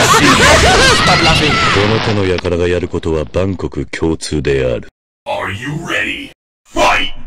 Stop laughing. この手の輩がやることは万国共通である。 Are you ready? Fight!